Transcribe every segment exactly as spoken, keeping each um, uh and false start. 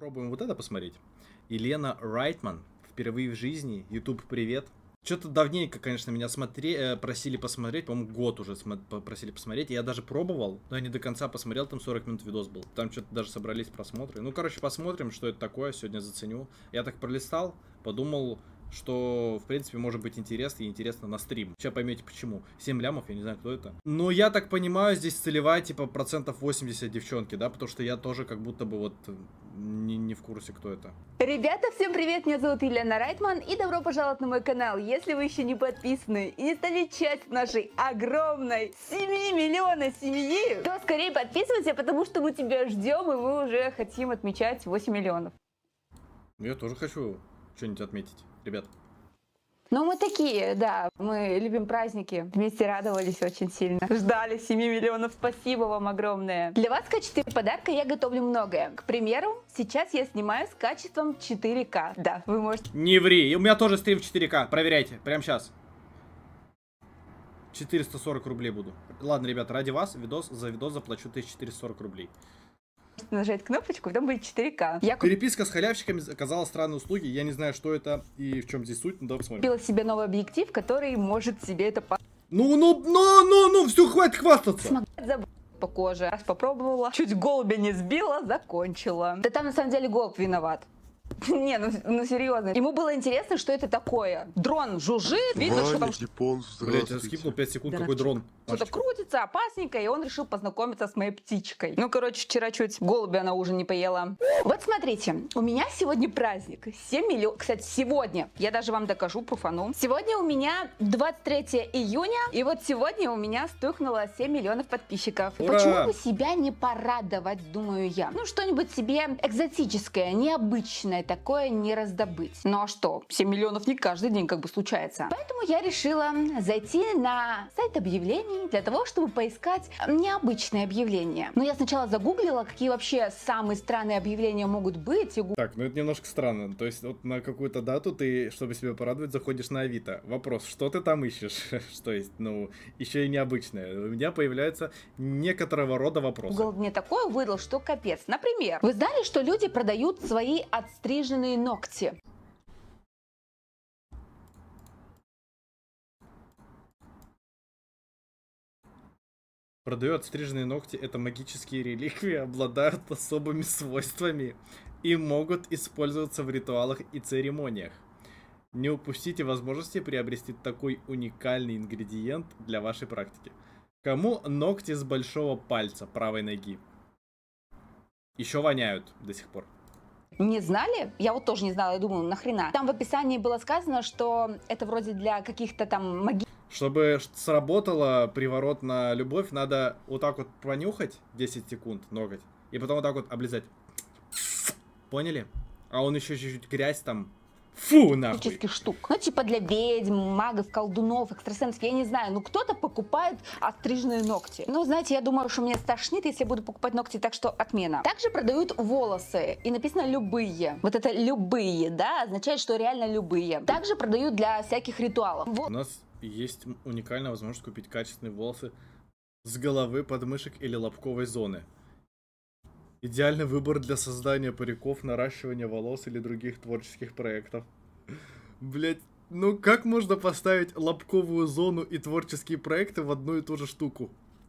Попробуем вот это посмотреть. Елена Райтман. Впервые в жизни. YouTube, привет. Что-то давненько, конечно, меня смотри, просили посмотреть. По-моему, год уже просили посмотреть. Я даже пробовал, но я не до конца посмотрел. Там сорок минут видос был. Там что-то даже собрались просмотры. Ну, короче, посмотрим, что это такое. Сегодня заценю. Я так пролистал, подумал, что, в принципе, может быть интересно и интересно на стрим. Сейчас поймете почему. семь лямов, я не знаю, кто это. Но я так понимаю, здесь целевая, типа, процентов восемьдесят девчонки, да? Потому что я тоже как будто бы вот не, не в курсе, кто это. Ребята, всем привет! Меня зовут Елена Райтман и добро пожаловать на мой канал. Если вы еще не подписаны и не стали частью нашей огромной семимиллионной семьи, то скорее подписывайся, потому что мы тебя ждем и мы уже хотим отмечать восемь миллионов. Я тоже хочу что-нибудь отметить, ребят. Ну, мы такие, да, мы любим праздники, вместе радовались очень сильно. Ждали семи миллионов, спасибо вам огромное. Для вас в качестве подарка я готовлю многое. К примеру, сейчас я снимаю с качеством четыре ка. Да, вы можете... Не ври, у меня тоже стрим в четыре ка, проверяйте, прямо сейчас. четыреста сорок рублей буду. Ладно, ребят, ради вас видос, за видос заплачу тысячу четыреста сорок рублей. Нажать кнопочку, и там будет четыре ка. Я Переписка с халявщиками оказала странные услуги. Я не знаю, что это и в чем здесь суть. Ну, давай посмотрим. купила себе новый объектив, который может себе это по... Ну, ну, ну, ну, ну, все, хватит хвастаться. Смогать забыть по коже. Раз попробовала, чуть голубя не сбила, закончила. Да там на самом деле голубь виноват. Не, ну, ну серьезно. Ему было интересно, что это такое. Дрон жужжит, видно, что там... Блять, я скипнул пять секунд, какой дрон. Что-то крутится, опасненько, и он решил познакомиться с моей птичкой. Ну, короче, вчера чуть голубя на ужин не поела. Вот смотрите, у меня сегодня праздник. семь миллионов. Кстати, сегодня, я даже вам докажу, пруфану. Сегодня у меня двадцать третье июня, и вот сегодня у меня стукнуло семь миллионов подписчиков. Ура! Почему бы себя не порадовать, думаю я? Ну, что-нибудь себе экзотическое, необычное, такое не раздобыть. Ну а что, семь миллионов не каждый день как бы случается. Поэтому я решила зайти на сайт объявлений для того, чтобы поискать необычные объявления. Но я сначала загуглила, какие вообще самые странные объявления могут быть. Так, ну это немножко странно. То есть вот на какую-то дату ты, чтобы себя порадовать, заходишь на Авито. Вопрос, что ты там ищешь? Что есть, ну, еще и необычное. У меня появляются некоторого рода вопросы. Google мне такое выдал, что капец. Например, вы знали, что люди продают свои отстриженные ногти? Продаю отстриженные ногти. Это магические реликвии, обладают особыми свойствами и могут использоваться в ритуалах и церемониях. Не упустите возможности приобрести такой уникальный ингредиент для вашей практики. Кому ногти с большого пальца правой ноги? Еще воняют до сих пор. Не знали? Я вот тоже не знала, я думаю, нахрена. Там в описании было сказано, что это вроде для каких-то там магических... Чтобы сработало приворот на любовь, надо вот так вот понюхать десять секунд ноготь, и потом вот так вот облизать. Поняли? А он еще чуть-чуть грязь там. Фу, нахуй. штук. Ну, типа для ведьм, магов, колдунов, экстрасенсов, я не знаю. Ну, кто-то покупает отстриженные ногти. Ну, знаете, я думаю, что меня стошнит, если я буду покупать ногти, так что отмена. Также продают волосы, и написано «любые». Вот это «любые», да, означает, что реально любые. Также продают для всяких ритуалов. У нас есть уникальная возможность купить качественные волосы с головы, подмышек или лобковой зоны. Идеальный выбор для создания париков, наращивания волос или других творческих проектов. Блять, ну как можно поставить лобковую зону и творческие проекты в одну и ту же штуку?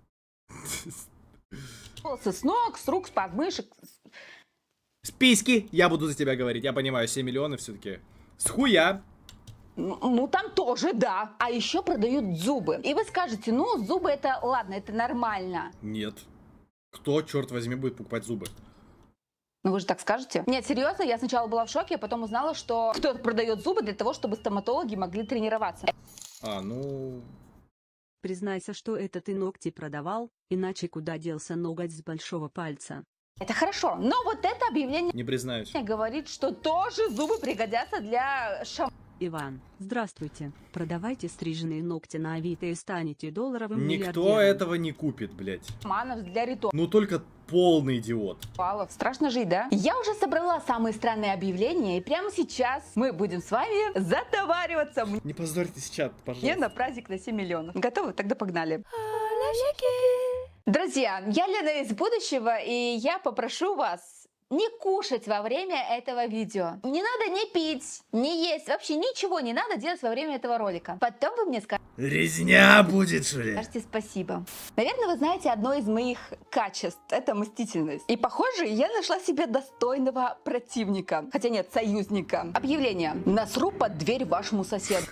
Волосы с ног, с рук, с подмышек. Списки! Я буду за тебя говорить, я понимаю, семь миллионов все-таки. С хуя! Ну, там тоже, да. А еще продают зубы. И вы скажете, ну, зубы это, ладно, это нормально. Нет. Кто, черт возьми, будет покупать зубы? Ну, вы же так скажете? Нет, серьезно, я сначала была в шоке, а потом узнала, что кто-то продает зубы для того, чтобы стоматологи могли тренироваться. А, ну... Признайся, что это ты ногти продавал, иначе куда делся ноготь с большого пальца? Это хорошо, но вот это объявление... Не признаюсь. Говорит, что тоже зубы пригодятся для шам... Иван, здравствуйте. Продавайте стриженные ногти на Авито и станете долларовым Никто миллиардером. этого не купит, блядь. Манов для ритуалов. Ну только полный идиот. Страшно жить, да? Я уже собрала самые странные объявления, и прямо сейчас мы будем с вами затовариваться. Не позорьтесь, чат, пожалуйста. Мне на праздник на семь миллионов. Готовы? Тогда погнали. Друзья, я Лена из будущего, и я попрошу вас не кушать во время этого видео. Не надо не пить, не есть, вообще ничего не надо делать во время этого ролика. Потом вы мне скажете... Резня будет, что ли? Скажите спасибо. Наверное, вы знаете одно из моих качеств. Это мстительность. И, похоже, я нашла себе достойного противника. Хотя нет, союзника. Объявление. Насру под дверь вашему соседу.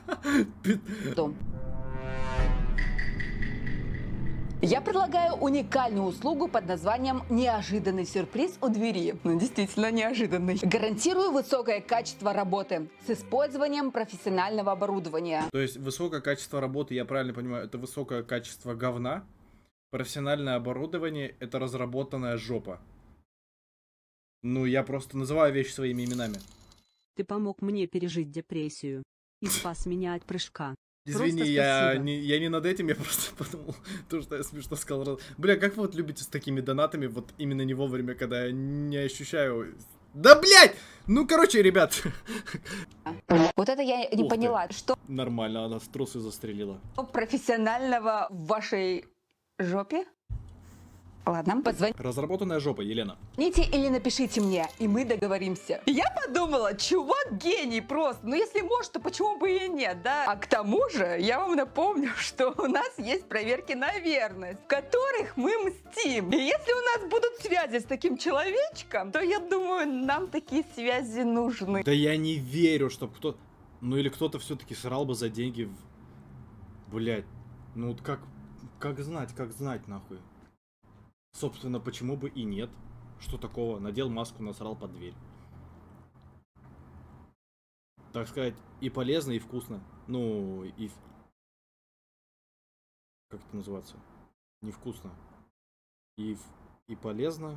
Я предлагаю уникальную услугу под названием «Неожиданный сюрприз у двери». Ну, действительно неожиданный. Гарантирую высокое качество работы с использованием профессионального оборудования. То есть высокое качество работы, я правильно понимаю, это высокое качество говна? Профессиональное оборудование — это разработанная жопа. Ну, я просто называю вещи своими именами. Ты помог мне пережить депрессию и спас меня от прыжка. Извини, я не, я не над этим, я просто подумал, то, что я смешно сказал. Бля, как вы вот любите с такими донатами, вот именно не вовремя, когда я не ощущаю... Да, блядь! Ну, короче, ребят. Вот это я не Ух поняла, ты. что... Нормально, она в трусы застрелила. Профессионального в вашей жопе? Ладно, позвоните Разработанная жопа, Елена. или напишите мне, и мы договоримся. Я подумала, чувак гений просто. Ну, если может, то почему бы и нет, да? А к тому же, я вам напомню, что у нас есть проверки на верность, в которых мы мстим. И если у нас будут связи с таким человечком, то я думаю, нам такие связи нужны. Да я не верю, чтоб кто... Ну, или кто-то все-таки срал бы за деньги в... Блядь. Ну, вот как... Как знать, как знать, нахуй. Собственно, почему бы и нет? Что такого? Надел маску, насрал под дверь. Так сказать, и полезно, и вкусно. Ну, и... Как это называется? Невкусно. И, и полезно.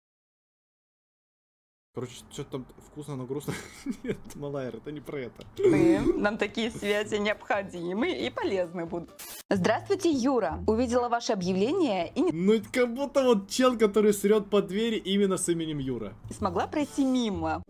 Короче, что-то там вкусно, но грустно. Нет, Малайр, это не про это. Нам такие связи необходимы и полезны будут. Здравствуйте, Юра. Увидела ваше объявление и не Ну, как будто вот чел, который срет под двери именно с именем Юра. смогла пройти мимо.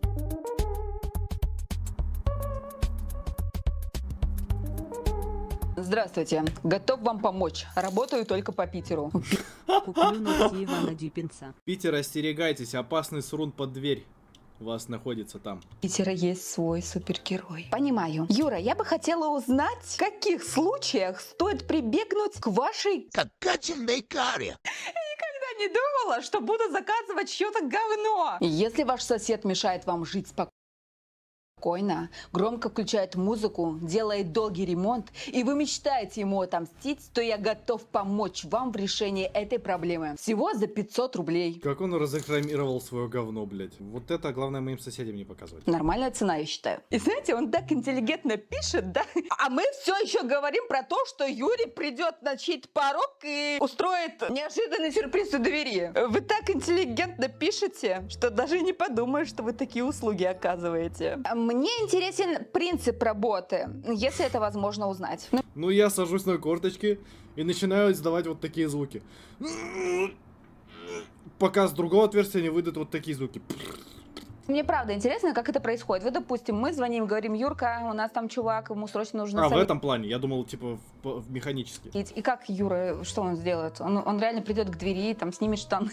Здравствуйте. Готов вам помочь. Работаю только по Питеру. Куплю ногти Ивана Дюпинца. Питер, остерегайтесь, опасный срун под дверь у вас находится там. У Питера есть свой супергерой. Понимаю. Юра, я бы хотела узнать, в каких случаях стоит прибегнуть к вашей... Кокаченной каре. Никогда не думала, что буду заказывать чье-то говно. Если ваш сосед мешает вам жить спокойно, спокойно, громко включает музыку, делает долгий ремонт, и вы мечтаете ему отомстить, то я готов помочь вам в решении этой проблемы. Всего за пятьсот рублей. Как он разрекламировал свое говно, блядь. Вот это, главное, моим соседям не показывать. Нормальная цена, я считаю. И знаете, он так интеллигентно пишет, да? А мы все еще говорим про то, что Юрий придет на чей-то порог и устроит неожиданный сюрприз у двери. Вы так интеллигентно пишете, что даже не подумаешь, что вы такие услуги оказываете. Мне интересен принцип работы, если это возможно узнать. Ну, я сажусь на корточки и начинаю издавать вот такие звуки. Пока с другого отверстия не выйдут вот такие звуки. Мне правда интересно, как это происходит. Вот, допустим, мы звоним, говорим: Юрка, у нас там чувак, ему срочно нужно... А, совет. в этом плане. Я думал, типа, в, в механически. И, и как Юра, что он сделает? Он, он реально придет к двери, там снимет штаны.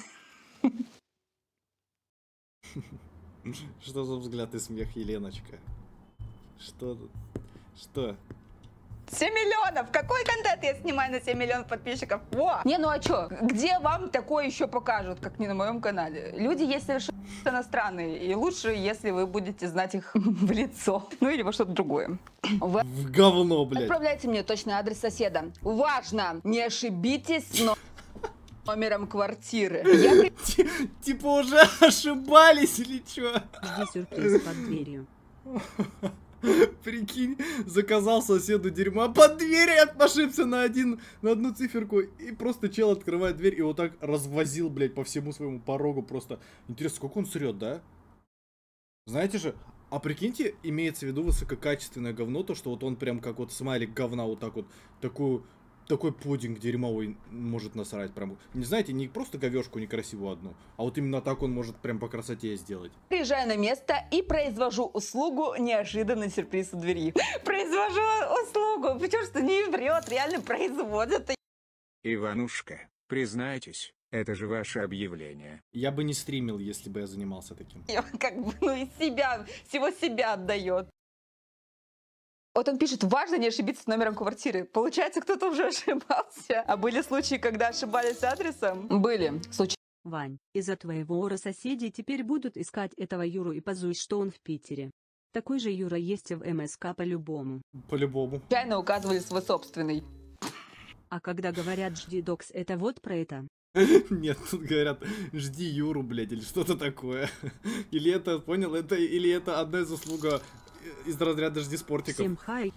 Что за взгляд и смех, Еленочка? Что тут? Что? семь миллионов! Какой контент я снимаю на семь миллионов подписчиков? Во! Не, ну а чё? Где вам такое еще покажут, как не на моем канале? Люди есть совершенно иностранные, и лучше, если вы будете знать их в лицо. Ну или во что-то другое. Вы... В говно, блядь. Отправляйте мне точный адрес соседа. Важно! Не ошибитесь, но... номером квартиры. Я... Типа уже ошибались или чё? Жди сюрприз под дверью. Прикинь, заказал соседу дерьма, под дверью ошибся на один, на одну циферку, и просто чел открывает дверь и вот так развозил, блядь, по всему своему порогу просто. Интересно, сколько он срет, да? Знаете же, а прикиньте, имеется в виду высококачественное говно, то, что вот он прям как вот смайлик говна вот так вот, такую... Такой пудинг дерьмовый может насрать прям. Не знаете, не просто говешку некрасивую одну, а вот именно так он может прям по красоте сделать. Приезжаю на место и произвожу услугу неожиданный сюрприз у двери. Произвожу услугу, потому что не врет, реально производит. Иванушка, признайтесь, Это же ваше объявление. Я бы не стримил, если бы я занимался таким. Как бы, ну, из себя, всего себя отдает. Вот он пишет, важно не ошибиться с номером квартиры. Получается, кто-то уже ошибался. А были случаи, когда ошибались адресом? Были случаи. Вань, из-за твоего ора соседи теперь будут искать этого Юру и позують, что он в Питере. Такой же Юра есть в МСК по-любому. По-любому. Случайно указывали свой собственный. А когда говорят «жди докс», это вот про это? Нет, тут говорят, жди Юру, блядь, или что-то такое. Или это, понял, это, или это одна заслуга из разряда жди спортиков. Всем хай.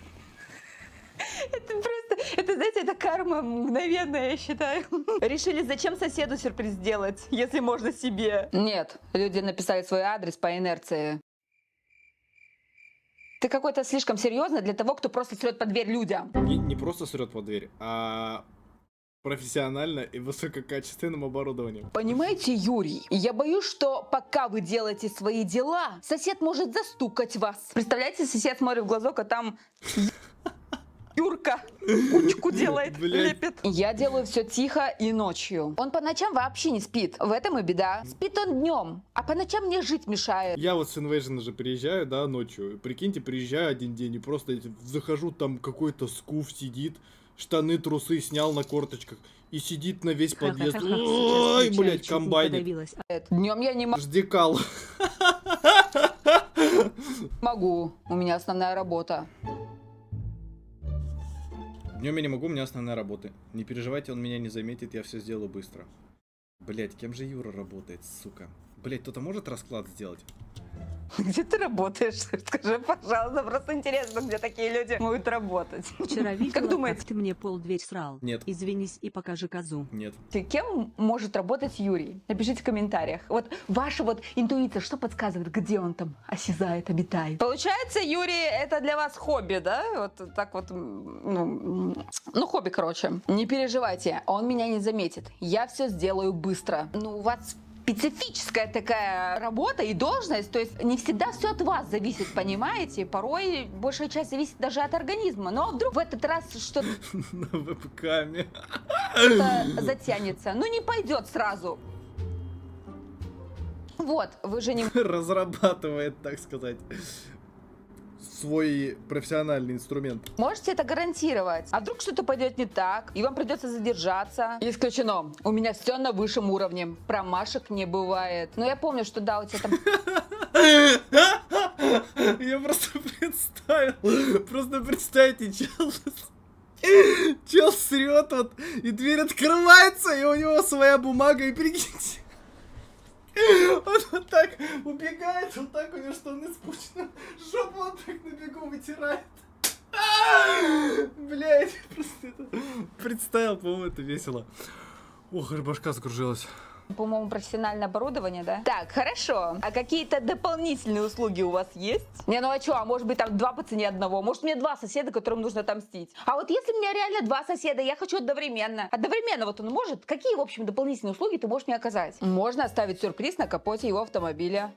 Это просто, это, знаете, это карма мгновенная, я считаю. Решили, зачем соседу сюрприз делать, если можно себе? Нет, люди написали свой адрес по инерции. Ты какой-то слишком серьезный для того, кто просто срет под дверь людям. Не, не просто срет под дверь, а профессионально и высококачественным оборудованием. Понимаете, Юрий, я боюсь, что пока вы делаете свои дела, сосед может застукать вас. Представляете, сосед смотрит в глазок, а там Юрка кучку делает, лепит. Я делаю все тихо и ночью. Он по ночам вообще не спит. В этом и беда. Спит он днем, а по ночам мне жить мешает. Я вот с Invasion же приезжаю, да, ночью. Прикиньте, приезжаю один день и просто захожу, там какой-то скуф сидит, штаны, трусы снял на корточках и сидит на весь подъезд. Ой, блядь, комбайник. Днем я не Ждекал. могу. У меня основная работа. Днем я не могу, у меня основная работа. Не переживайте, он меня не заметит, я все сделаю быстро. Блять, кем же Юра работает, сука? Блять, кто-то может расклад сделать? Где ты работаешь? Скажи, пожалуйста, просто интересно, где такие люди могут работать. Вчера видела, Как думаете? как ты мне полдверь срал? Нет. Извинись и покажи козу. Нет. Кем может работать Юрий? Напишите в комментариях. Вот ваша вот интуиция, что подсказывает, где он там осязает, обитает? Получается, Юрий, это для вас хобби, да? Вот так вот, ну, ну хобби, короче. Не переживайте, он меня не заметит. Я все сделаю быстро. Ну, у вас специфическая такая работа и должность, то есть не всегда все от вас зависит, понимаете? Порой большая часть зависит даже от организма. Но вдруг в этот раз что-то На вебкаме. затянется. Ну не пойдет сразу. Вот, вы же не Разрабатывает, так сказать, свой профессиональный инструмент. можете это гарантировать. А вдруг что-то пойдет не так, и вам придется задержаться? Исключено. У меня все на высшем уровне. Промашек не бывает. Но я помню, что да, у тебя там... Я просто представил. Просто представьте, чел... Чел срет вот, и дверь открывается, и у него своя бумага, и прикиньте. Он вот так убегает, вот так у него штаны спущены, жопу он так на бегу вытирает. Блять, просто это... Представил, по-моему, это весело. Ох, аж башка закружилась. По-моему, профессиональное оборудование, да? Так, хорошо. А какие-то дополнительные услуги у вас есть? Не, ну а что, а может быть там два по цене одного? Может, мне два соседа, которым нужно отомстить? А вот если у меня реально два соседа, я хочу одновременно. Одновременно вот он может? Какие, в общем, дополнительные услуги ты можешь мне оказать? Можно оставить сюрприз на капоте его автомобиля.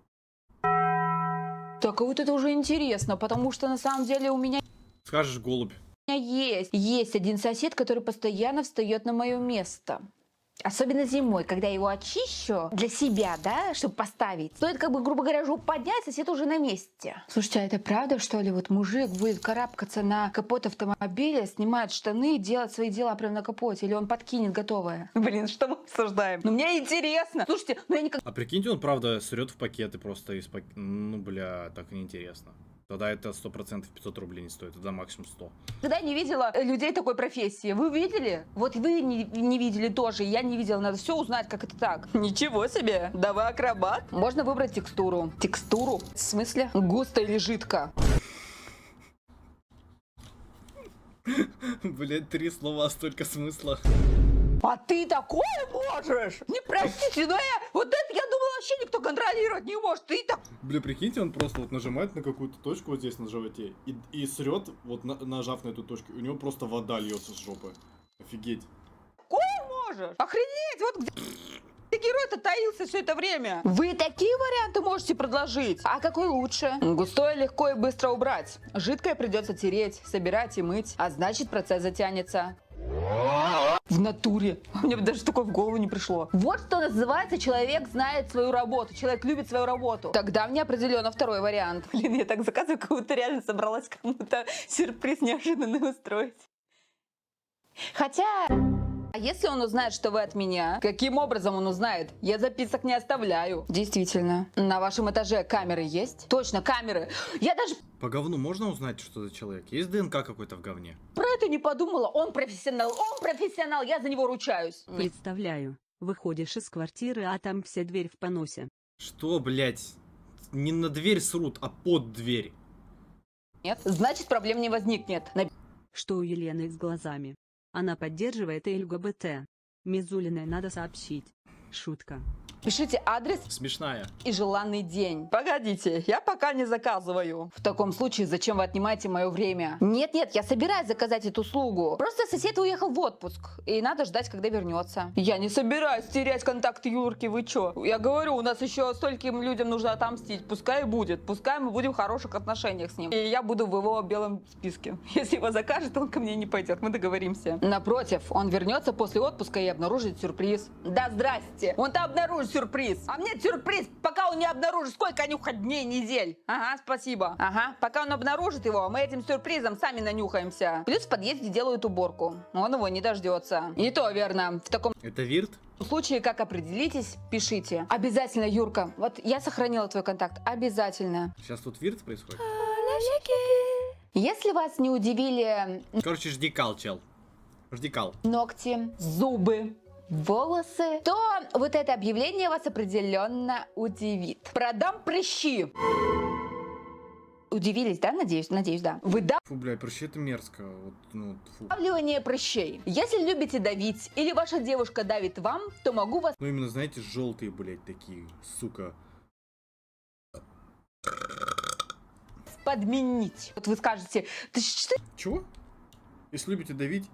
Так, а вот это уже интересно, потому что на самом деле у меня... Скажешь, голубь. У меня есть. Есть один сосед, который постоянно встает на мое место. Особенно зимой, когда я его очищу для себя, да, чтобы поставить. Стоит, как бы, грубо говоря, жопу поднять, сосед уже на месте. Слушайте, а это правда, что ли? Вот мужик будет карабкаться на капот автомобиля, снимает штаны, делать свои дела прямо на капоте, или он подкинет готовое? Блин, что мы обсуждаем? Ну, мне интересно. Слушайте, ну я никак... А прикиньте, он правда срет в пакеты просто из пакета. Ну, бля, так неинтересно. Тогда это сто процентов пятьсот рублей не стоит, тогда максимум сто. Когда не видела людей такой профессии. Вы видели? Вот вы не, не видели тоже, я не видела. Надо все узнать, как это так. Ничего себе, да вы акробат. Можно выбрать текстуру. Текстуру? В смысле? Густо или жидко? Блять, три слова, столько смысла. А ты такое можешь? Не простите, но я... Вот это, я думала, вообще никто контролировать не может. Ты так... Бля, прикиньте, он просто вот нажимает на какую-то точку вот здесь на животе и, и срет, вот на, нажав на эту точку, у него просто вода льется с жопы. Офигеть. Такое можешь? Охренеть, вот где... Ты герой-то таился все это время. Вы такие варианты можете предложить. А какой лучше? Густое легко и быстро убрать. Жидкое придется тереть, собирать и мыть. А значит, процесс затянется. В натуре. Мне бы даже такое в голову не пришло. Вот что называется, человек знает свою работу. Человек любит свою работу. Тогда мне определенно второй вариант. Блин, я так заказываю, как будто реально собралась кому-то сюрприз неожиданный устроить. Хотя... А если он узнает, что вы от меня? Каким образом он узнает? Я записок не оставляю. Действительно. На вашем этаже камеры есть? Точно, камеры. Я даже... По говну можно узнать, что за человек? Есть ДНК какой-то в говне? Про это не подумала. Он профессионал. Он профессионал. Я за него ручаюсь. Представляю. Выходишь из квартиры, а там вся дверь в поносе. Что, блядь? Не на дверь срут, а под дверь. Нет. Значит, проблем не возникнет. На... Что у Елены с глазами? Она поддерживает ЛГБТ. Мизулиной надо сообщить. Шутка. Пишите адрес Смешная. и желанный день. Погодите, я пока не заказываю. В таком случае, зачем вы отнимаете мое время? Нет-нет, я собираюсь заказать эту услугу. Просто сосед уехал в отпуск, и надо ждать, когда вернется. Я не собираюсь терять контакт Юрки, вы чё? Я говорю, у нас еще стольким людям нужно отомстить. Пускай и будет. Пускай мы будем в хороших отношениях с ним. И я буду в его белом списке. Если его закажет, он ко мне не пойдет. Мы договоримся. Напротив, он вернется после отпуска и обнаружит сюрприз. Да здрасте! Он-то обнаружит сюрприз. А мне сюрприз, пока он не обнаружит, сколько нюхать дней, недель. Ага, спасибо. Ага, пока он обнаружит его, мы этим сюрпризом сами нанюхаемся. Плюс в подъезде делают уборку. Он его не дождется. И то верно. В таком Это Вирт? случае, как определитесь, пишите. Обязательно, Юрка. Вот я сохранила твой контакт. Обязательно. Сейчас тут Вирт происходит? Если вас не удивили Короче, жди кал, чел. Жди кал. ногти, зубы, волосы, то вот это объявление вас определенно удивит. Продам прыщи. Удивились, да? Надеюсь, надеюсь, да. Фу, бля, прыщи это мерзко. Вот, ну, фу. Выдавливание прыщей. Если любите давить или ваша девушка давит вам, то могу вас Ну именно, знаете, желтые, блядь, такие, сука. подменить. Вот вы скажете, ты что? Чего? Если любите давить,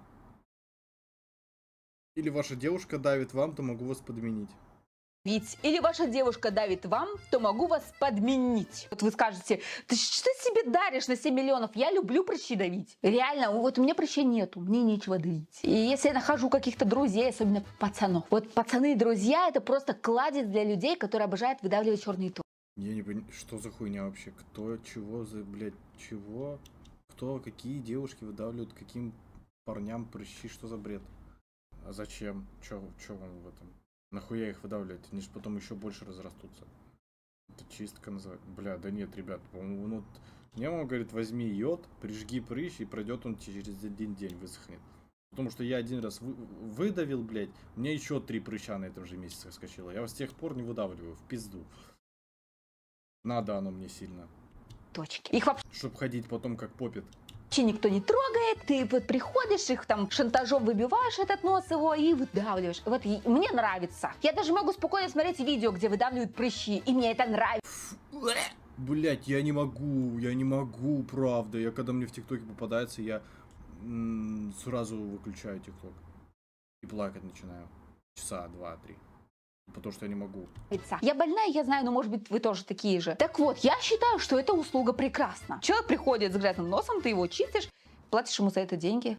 или ваша девушка давит вам, то могу вас подменить. Ведь или ваша девушка давит вам, то могу вас подменить. Вот вы скажете, ты что себе даришь на семь миллионов? Я люблю прыщи давить. Реально, вот у меня прыщей нету, мне нечего давить. И если я нахожу каких-то друзей, особенно пацанов. Вот пацаны и друзья, это просто кладезь для людей, которые обожают выдавливать черные точки. Я не понимаю, что за хуйня вообще? Кто, чего за, блядь, чего? Кто, какие девушки выдавливают каким парням прыщи? Что за бред? А зачем? Чё, чё вам в этом? Нахуя их выдавливать? Они же потом еще больше разрастутся. Это чистка называется. Бля, да нет, ребят, по-моему, ну... Мне мама говорит, возьми йод, прижги прыщ, и пройдет он через один день, высохнет. Потому что я один раз вы, выдавил, блядь, мне еще три прыща на этом же месяце скачило. Я с тех пор не выдавливаю, в пизду. Надо оно мне сильно. Точки. Их вообще Чтоб ходить потом как попит. никто не трогает. Ты вот приходишь, их там шантажом выбиваешь этот нос его и выдавливаешь. Вот и мне нравится. Я даже могу спокойно смотреть видео, где выдавливают прыщи, и мне это нравится. Блять, я не могу, я не могу, правда. Я когда мне в ТикТоке попадается, я м, сразу выключаю ТикТок. И плакать начинаю. Часа два-три. Потому что я не могу. Я больная, я знаю, но может быть вы тоже такие же. Так вот, я считаю, что эта услуга прекрасна. Человек приходит с грязным носом, ты его чистишь, платишь ему за это деньги.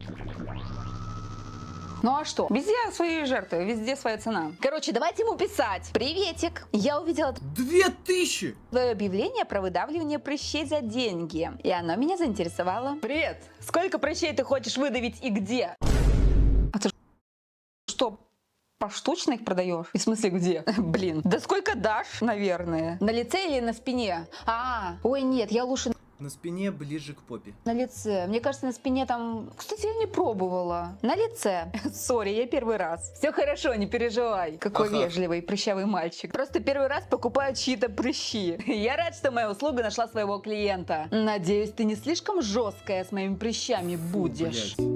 Ну а что? Везде свои жертвы, везде своя цена. Короче, давайте ему писать. Приветик. Я увидела Две тысячи! твое объявление про выдавливание прыщей за деньги. И оно меня заинтересовало. Привет! Сколько прыщей ты хочешь выдавить и где? А ты что, поштучно их продаешь? В смысле где? Блин. Да сколько дашь, наверное? На лице или на спине? А, ой, нет, я лучше На спине ближе к попе. на лице. Мне кажется, на спине там... Кстати, я не пробовала. На лице. Сори, я первый раз. Все хорошо, не переживай. Какой Ага. вежливый, прыщавый мальчик. Просто первый раз покупаю чьи-то прыщи. Я рад, что моя услуга нашла своего клиента. Надеюсь, ты не слишком жесткая с моими прыщами будешь. Блядь.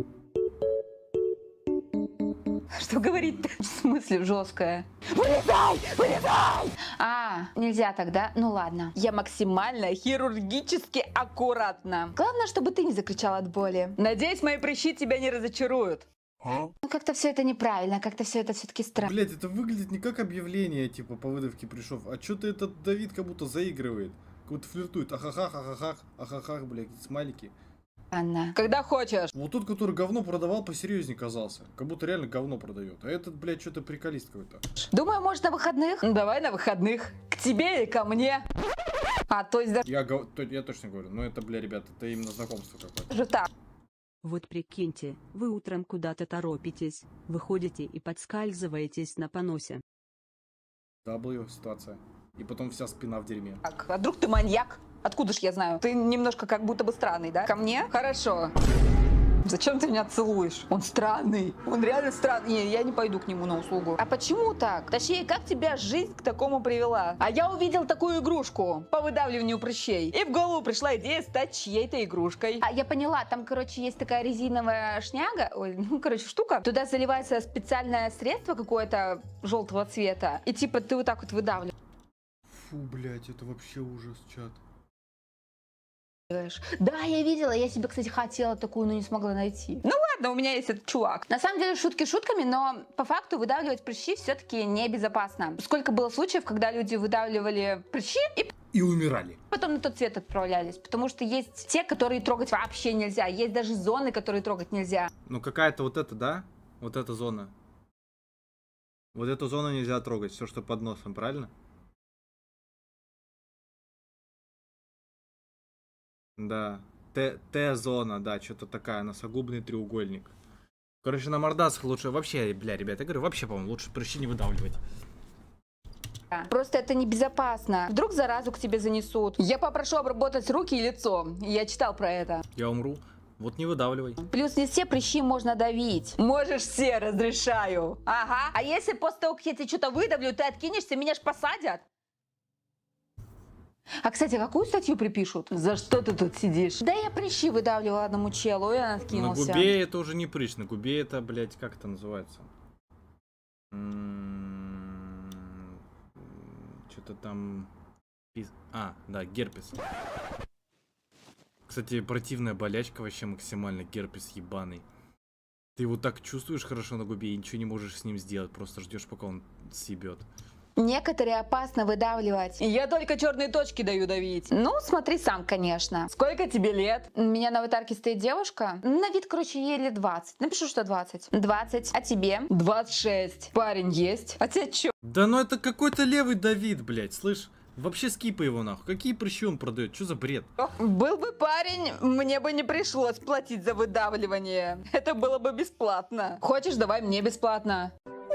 Что говорить-то? В смысле жесткая? Вылезай! Вылезай! А, нельзя тогда? Ну ладно. Я максимально хирургически аккуратна. Главное, чтобы ты не закричал от боли. Надеюсь, мои прыщи тебя не разочаруют. Ну как-то все это неправильно, как-то все это все-таки странно. Блять, это выглядит не как объявление, типа, по выдавке прыщов, а что-то этот Давид как будто заигрывает. Как будто флиртует. Ахахах, ахахах, ахахах, блядь, смайлики. Анна. Когда хочешь. Вот тот, который говно продавал, посерьезнее казался. Как будто реально говно продает. А этот, блядь, что-то приколист какой-то. Думаю, может, на выходных? Ну, давай на выходных. К тебе и ко мне. А, то есть даже Я, гов... то- я точно говорю. Но это, бля, ребята, это именно знакомство какое-то. так. Вот прикиньте, вы утром куда-то торопитесь, выходите и подскальзываетесь на поносе. W ситуация. И потом вся спина в дерьме. Так, а вдруг ты маньяк? Откуда ж я знаю? Ты немножко как будто бы странный, да? Ко мне? Хорошо. Зачем ты меня целуешь? Он странный. Он реально странный. Не, я не пойду к нему на услугу. А почему так? Точнее, как тебя жизнь к такому привела? А я увидел такую игрушку по выдавливанию прыщей. И в голову пришла идея стать чьей-то игрушкой. А я поняла, там, короче, есть такая резиновая шняга. Ой, ну, короче, штука. Туда заливается специальное средство какое-то желтого цвета. И типа ты вот так вот выдавливаешь. Фу, блядь, это вообще ужас, чат. Да, я видела, я себе, кстати, хотела такую, но не смогла найти. Ну ладно, у меня есть этот чувак. На самом деле шутки шутками, но по факту выдавливать прыщи все-таки небезопасно. Сколько было случаев, когда люди выдавливали прыщи и И умирали. потом на тот свет отправлялись. Потому что есть те, которые трогать вообще нельзя. Есть даже зоны, которые трогать нельзя. Ну какая-то вот эта, да? Вот эта зона. Вот эту зону нельзя трогать. Все, что под носом, правильно? Да. Т- Т-зона, да, что-то такая, носогубный треугольник. Короче, на мордасах лучше вообще, бля, ребята, я говорю, вообще, по-моему, лучше прыщи не выдавливать. Просто это небезопасно. Вдруг заразу к тебе занесут. Я попрошу обработать руки и лицо. Я читал про это. Я умру. Вот не выдавливай. Плюс не все прыщи можно давить. Можешь все, разрешаю. Ага. А если после того, как я тебе что-то выдавлю, ты откинешься, меня ж посадят? А, кстати, какую статью припишут? За что ты тут сидишь? Да я прыщи выдавливала одному челу, и он На откинулся. губе это уже не прыщ, на губе это, блядь, как это называется? Что-то там... пиз- А, да, герпес. Кстати, противная болячка вообще максимально, герпес ебаный. Ты его так чувствуешь хорошо на губе и ничего не можешь с ним сделать, просто ждешь, пока он съебет. Некоторые опасно выдавливать. Я только черные точки даю давить. Ну, смотри сам, конечно. Сколько тебе лет? У меня на аватарке стоит девушка. На вид, короче, ей лет двадцать. Напишу, что двадцать. двадцать. А тебе? двадцать шесть. Парень есть? А тебе чё? Да ну это какой-то левый Давид, блядь, слышь? Вообще скипай его нахуй. Какие прыщи он продает? Что за бред? Был бы парень, мне бы не пришлось платить за выдавливание. Это было бы бесплатно. Хочешь, давай мне бесплатно.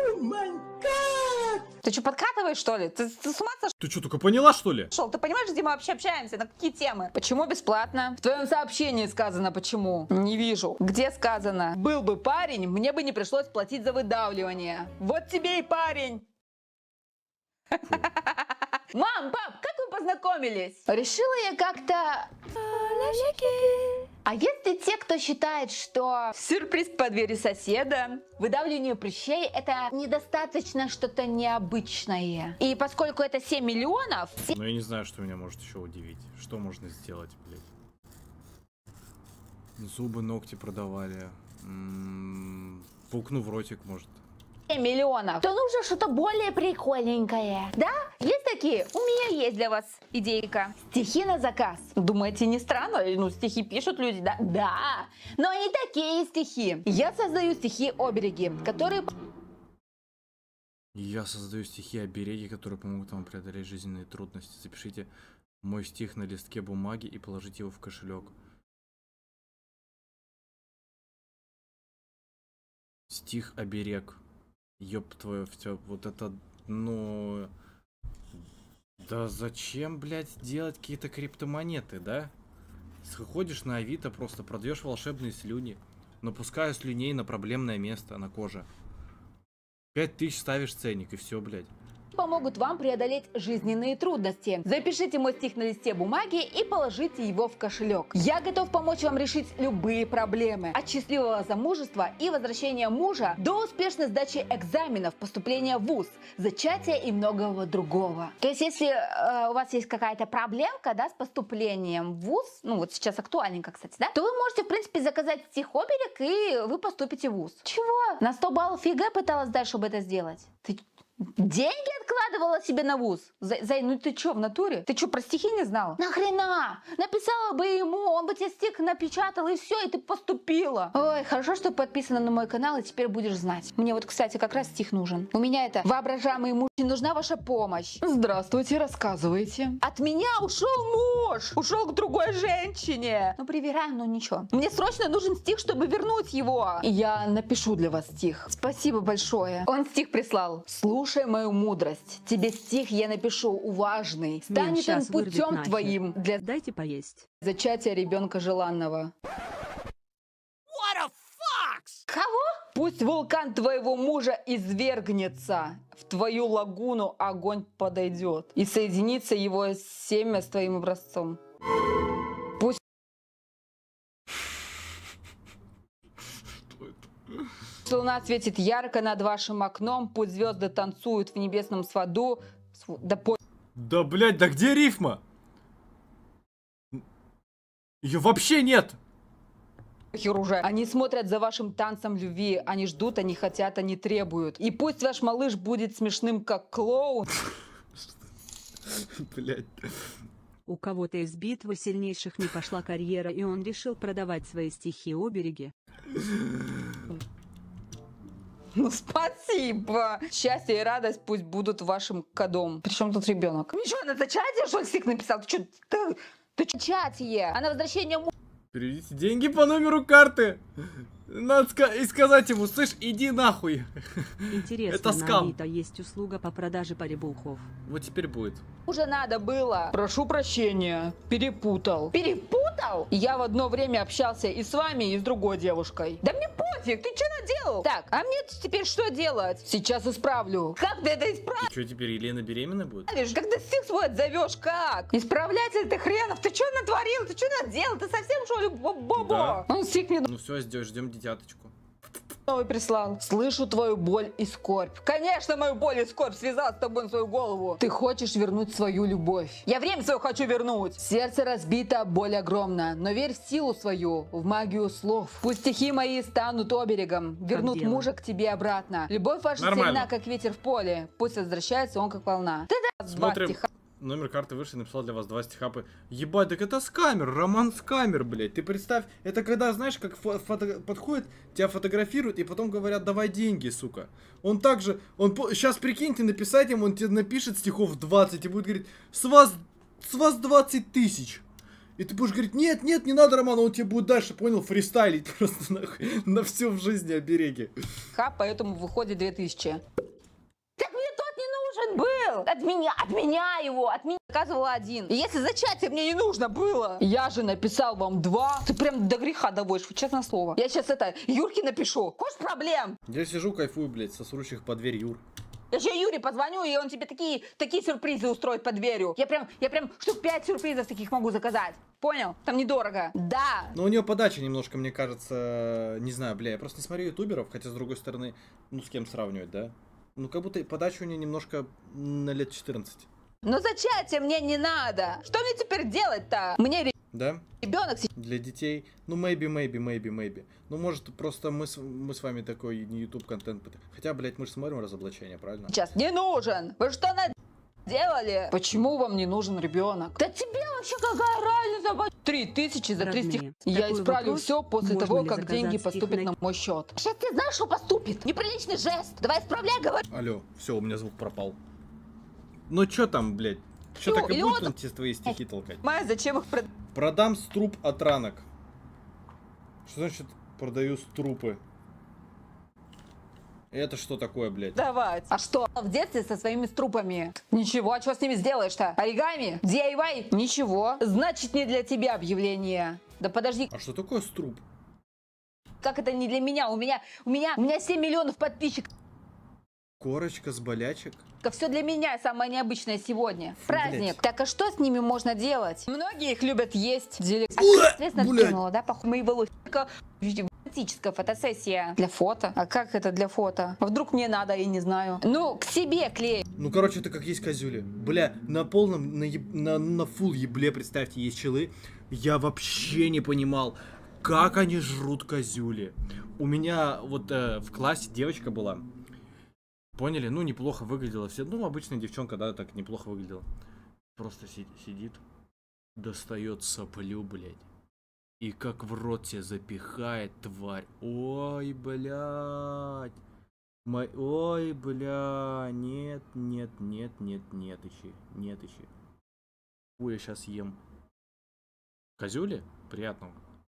Ты что, подкатываешь, что ли? Ты, ты с ума сошел? Ты что, только поняла, что ли? Ты понимаешь, где мы вообще общаемся? На какие темы? Почему бесплатно? В твоем сообщении сказано почему. Не вижу. Где сказано? Был бы парень, мне бы не пришлось платить за выдавливание. Вот тебе и парень. Мам, пап, как вы познакомились? Решила я как-то... А если те, кто считает, что сюрприз по двери соседа, выдавливание прыщей — это недостаточно что-то необычное. И поскольку это семь миллионов... Ну я не знаю, что меня может еще удивить. Что можно сделать, блядь? Зубы, ногти продавали. М-м, пукну в ротик, может. семь миллионов, то нужно что-то более прикольненькое. Да? Есть такие? У меня есть для вас идейка. Стихи на заказ. Думаете, не странно? Ну, стихи пишут люди, да? Да. Но не такие стихи. Я создаю стихи-обереги, которые... Я создаю стихи-обереги, которые помогут вам преодолеть жизненные трудности. Запишите мой стих на листке бумаги и положите его в кошелек. Стих-оберег. Ёб твою, все, вот это, ну... Да зачем, блядь, делать какие-то криптомонеты, да? Сходишь на Авито, просто продаешь волшебные слюни. Напускаю слюней на проблемное место, на коже. Пять тысяч ставишь ценник, и все, блядь. помогут вам преодолеть жизненные трудности. Запишите мой стих на листе бумаги и положите его в кошелек. Я готов помочь вам решить любые проблемы. От счастливого замужества и возвращения мужа до успешной сдачи экзаменов, поступления в вуз, зачатия и многого другого. То есть, если э, у вас есть какая-то проблемка, да, с поступлением в вуз, ну вот сейчас актуальненько, кстати, да, то вы можете, в принципе, заказать стихоберег, и вы поступите в вуз. Чего? На сто баллов ЕГЭ пыталась дать, чтобы это сделать? Ты деньги откладываешь? Накладывала себе на вуз. Зай, Зай, ну ты чё, в натуре? Ты чё, про стихи не знал? Нахрена? Написала бы ему, он бы тебе стих напечатал, и все, и ты поступила. Ой, хорошо, что подписана на мой канал, и теперь будешь знать. Мне вот, кстати, как раз стих нужен. У меня это воображаемый муж, нужна ваша помощь. Здравствуйте, рассказывайте. От меня ушел муж, ушел к другой женщине. Ну, привираем, но ничего. Мне срочно нужен стих, чтобы вернуть его. И я напишу для вас стих. Спасибо большое. Он стих прислал. Слушай мою мудрость. Тебе стих я напишу важный. Станет он путем твоим для Дайте поесть. зачатия ребенка желанного. What a fox! Кого? Пусть вулкан твоего мужа извергнется, в твою лагуну огонь подойдет, и соединится его семя с твоим образцом. Пусть луна светит ярко над вашим окном, пусть звезды танцуют в небесном своду. Да, по... Да, блядь, да где рифма? Ее вообще нет! Хер уже. Они смотрят за вашим танцем любви. Они ждут, они хотят, они требуют. И пусть ваш малыш будет смешным, как клоун. Блядь. У кого-то из битвы сильнейших не пошла карьера, и он решил продавать свои стихи обереги. Ну, спасибо. Счастье и радость пусть будут вашим кодом. Причем тут ребенок? Ничего, на зачатие, что ли, стих написал? Ты что, ты, ты что, чатие? А на возвращение мужа? Переведите деньги по номеру карты. Надо ска и сказать ему, слышь, иди нахуй. Интересно, Это скам. на Авито есть услуга по продаже поребухов. Вот теперь будет. Уже надо было. Прошу прощения, перепутал. Перепутал? Я в одно время общался и с вами, и с другой девушкой. Да мне пофиг, ты что наделал? Так, а мне теперь что делать? Сейчас исправлю. Как ты это исправишь? Что, теперь Елена беременна будет? Когда стих свой отзовешь, как? Исправлять ты хренов, ты что натворил? Ты что наделал? Ты совсем что ли бобо? Да. Он стих мне Ну все, ждем дитяточку. новый прислал. Слышу твою боль и скорбь. Конечно, мою боль и скорбь связал с тобой на свою голову. Ты хочешь вернуть свою любовь. Я время свое хочу вернуть. Сердце разбито, боль огромна. Но верь в силу свою, в магию слов. Пусть стихи мои станут оберегом. Вернут дело. мужа к тебе обратно. Любовь ваша Нормально. сильна, как ветер в поле. Пусть возвращается он, как волна. Ты да, Смотрим. два стиха. Номер карты вышли, написал для вас два стиха. Ебать, так это скамер, роман скамер, блядь. Ты представь, это когда, знаешь, как фо фото подходит, тебя фотографируют и потом говорят, давай деньги, сука. Он также, он сейчас прикиньте, написать ему, он тебе напишет стихов двадцать и будет говорить, с вас, с вас двадцать тысяч. И ты будешь говорить, нет, нет, не надо, Роман, он тебе будет дальше, понял, фристайлить просто нахуй, на все в жизни обереги. Ха, поэтому выходит две тысячи. Так мне тот не нужен был! От меня, от меня его, от меня заказывала один. И если зачатие мне не нужно было, я же написал вам два. Ты прям до греха доводишь, честное слово. Я сейчас это, Юрке напишу. Куш проблем. Я сижу, кайфую, блядь, сосущих под дверь, Юр. Я еще Юре позвоню, и он тебе такие, такие сюрпризы устроит под дверью. Я прям, я прям штук пять сюрпризов таких могу заказать. Понял? Там недорого. Да. Но у нее подача немножко, мне кажется, не знаю, бля, я просто не смотрю ютуберов, хотя с другой стороны, ну с кем сравнивать, да? Ну как будто подача у нее немножко на лет четырнадцать. Но зачатие мне не надо. Что мне теперь делать-то? Мне Да? ребенок сейчас. Для детей, ну maybe, maybe, maybe, maybe. Ну может просто мы с, мы с вами такой не YouTube контент. Хотя, блядь, мы же смотрим разоблачение, правильно? Сейчас не нужен. Вы что наделали? Почему вам не нужен ребенок? Да тебе вообще какая разница? Три тысячи за три стиха. Я такой исправлю вопрос, все после можно того, ли как заказать деньги стих поступят на- на мой счет. Сейчас ты знаешь, что поступит? Неприличный жест. Давай исправляй, говори. Алло, все, у меня звук пропал. Ну чё там, блядь? Что Ну, так и или будет он- он тебе твои стихи толкать? Май, зачем их продать? Продам струп от ранок. Что значит продаю струпы? Это что такое, блядь? А что, в детстве со своими струпами? Ничего, а что с ними сделаешь-то? Оригами? ди ай вай? Ничего. Значит, не для тебя объявление. Да подожди, А что такое струп? как это не для меня? У меня, у меня, у меня семь миллионов подписчиков. Корочка с болячек? Все для меня самое необычное сегодня. Фу, Праздник. блядь. Так а что с ними можно делать? Многие их любят есть. Делик. А Уэ, соответственно, блядь. скинула, да, похуй, мои волосы. Романтическая фотосессия. Для фото? А как это для фото? А вдруг мне надо, я не знаю. Ну, к себе клей. Ну, короче, это как есть козюли. Бля, на полном, на, еб- на, на фул ебле, представьте, есть челы. Я вообще не понимал, как они жрут козюли. У меня вот э, в классе девочка была. Поняли? Ну, неплохо выглядела. Все, ну, обычная девчонка, да, так неплохо выглядела. Просто си сидит, достает соплю, блядь. И как в рот себе запихает, тварь. Ой, блядь. Мой... Ой, бля. Нет, нет, нет, нет, нет, ищи. Нет, ищи. Ой, я сейчас ем. Козюли? Приятного.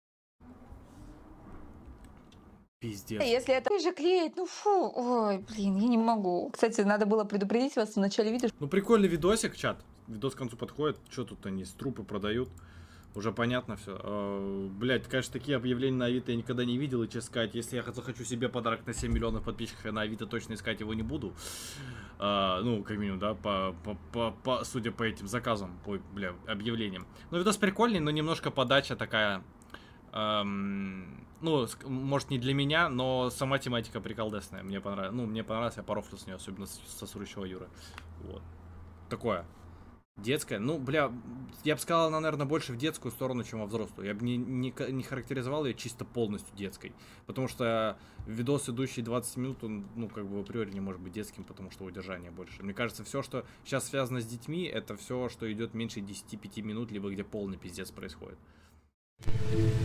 Пиздец. Если это же клеит, ну фу, ой, блин, я не могу. Кстати, надо было предупредить вас в начале видео. Ну, прикольный видосик, чат. Видос к концу подходит. Что тут они, трупы продают? Уже понятно все. А, блять, конечно, такие объявления на Авито я никогда не видел. И, честно сказать, если я захочу себе подарок на семь миллионов подписчиков, я на Авито точно искать его не буду. А, ну, как минимум, да, по, по, по, по, судя по этим заказам, ой, бля, объявлениям. Ну, видос прикольный, но немножко подача такая... Эм, ну, может, не для меня, но сама тематика приколдесная. Мне понравилось. Ну, мне понравилось, я порофлю с нее, особенно с сосущего Юры. Вот. Такое. Детская. Ну, бля, я бы сказал, она, наверное, больше в детскую сторону, чем во взрослую. Я бы не, не, не характеризовал ее чисто полностью детской. Потому что видос, идущий двадцать минут, он, ну, как бы, априори не может быть детским, потому что удержание больше. Мне кажется, все, что сейчас связано с детьми, это все, что идет меньше десяти пяти минут, либо где полный пиздец происходит.